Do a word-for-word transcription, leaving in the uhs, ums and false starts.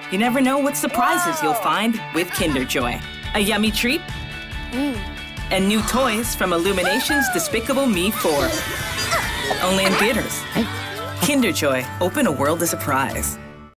You never know what surprises you'll find with Kinder Joy. A yummy treat? Mm. And new toys from Illumination's Despicable Me four. Only in theaters. Kinder Joy, open a world of surprise.